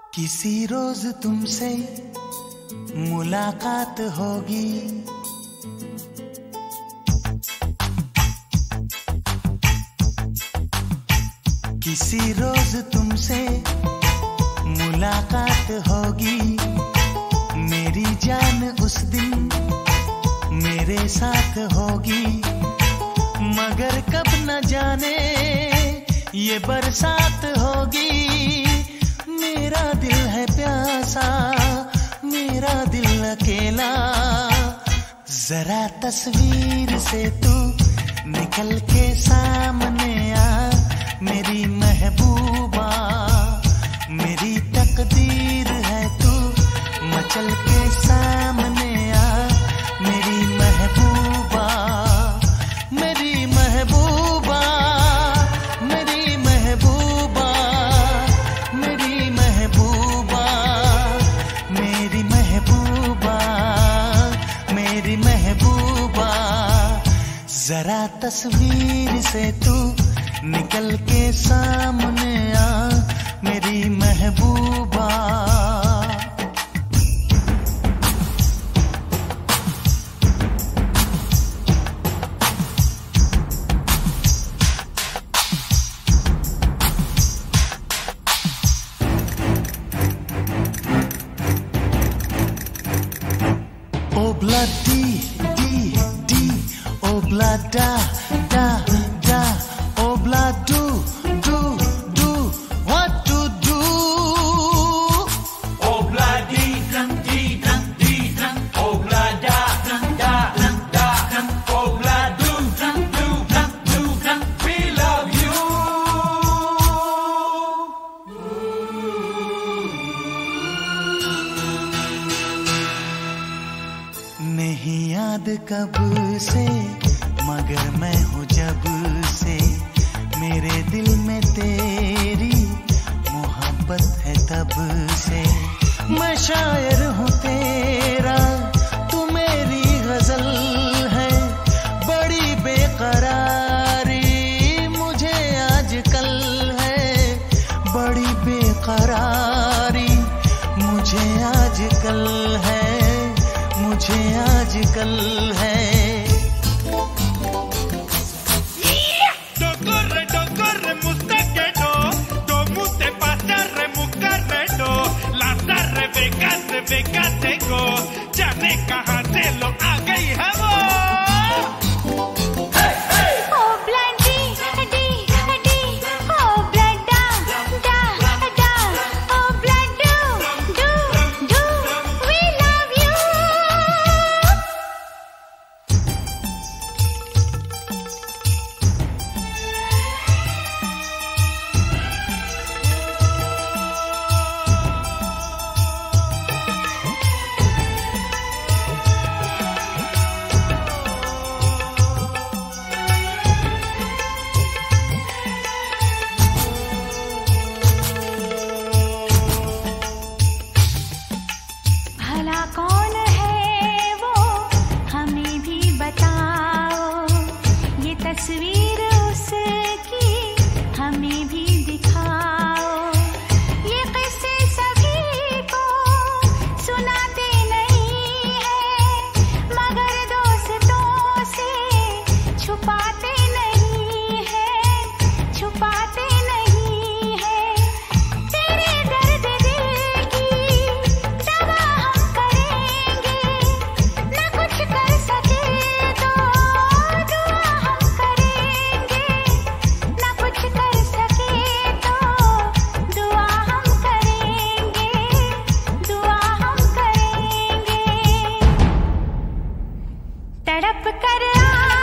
किसी रोज तुमसे मुलाकात होगी, किसी रोज तुमसे मुलाकात होगी। मेरी जान उस दिन मेरे साथ होगी, मगर कब न जाने ये बरसात होगी। मेरा दिल है प्यासा, मेरा दिल अकेला, जरा तस्वीर से तू निकल के सामने आ मेरी महबूबा। मेरी तकदीर है तू मचल के सामने आ मेरी महबूबा। मेरी महबूबा, मेरी महबूबा, मेरी महबूबा, मेरी महबूबा, मेरी महबूबा। जरा तस्वीर से तू निकल के सामने आ मेरी महबूबा। Obla di di di, obla da da da, obla do do do, what to do? Obla di dang di dang, obla da da da, obla do dang, we love you. नहीं याद कब से मगर मैं हूँ जब से, मेरे दिल में तेरी मोहब्बत है तब से। मैं शायर हूँ तेरा, तू मेरी गजल है। बड़ी बेकरारी मुझे आजकल है, बड़ी बेकरारी मुझे आजकल है, मुझे आजकल है। Corre, mustaquero, como te pasa, remucarredo, las Rebecas tengo, ya ne kahan se lo a gayi hai wo. कौन है वो हमें भी बताओ, ये तस्वीर उसकी हमें भी दिखाओ। ये किस्से सभी को सुनाते नहीं है, मगर दोस्तों से छुपाते नहीं है, छुपाते नहीं है। तेरे दर्द दिल की दवा हम करेंगे, न कुछ कर सके तो दुआ हम करेंगे, न कुछ कर सके तो दुआ हम करेंगे, दुआ हम करेंगे। तड़प कर